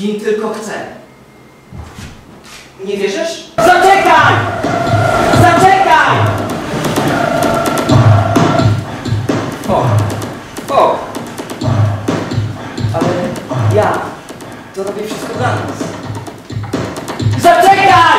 kim tylko chce. Nie wierzysz? Zaczekaj! Zaczekaj! O! Ale ja to robię wszystko dla nas. Zaczekaj!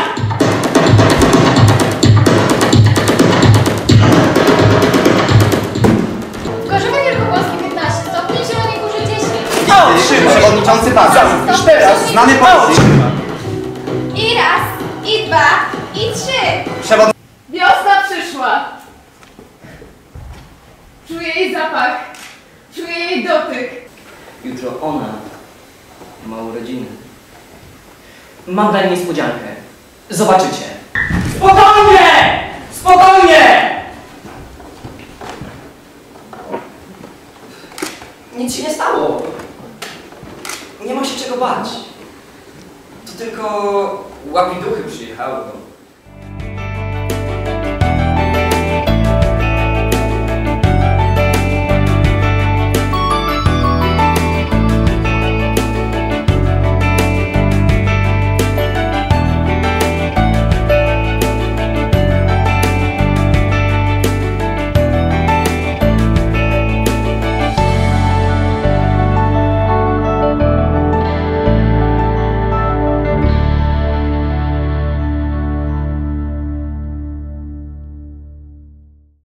Gorzowy Wielkopolski 15 stopni, Zielonej Górze 10. Przewodniczący Bazar. Już teraz znany policji. I raz, i dwa, i trzy. Wiosna przyszła. Czuję jej zapach. Czuję jej dotyk. Jutro ona ma urodziny. Mam dla niej niespodziankę. Zobaczycie. Spokojnie! Spokojnie! Nic się nie stało. Nie ma się czego bać. To tylko łapiduchy przyjechały.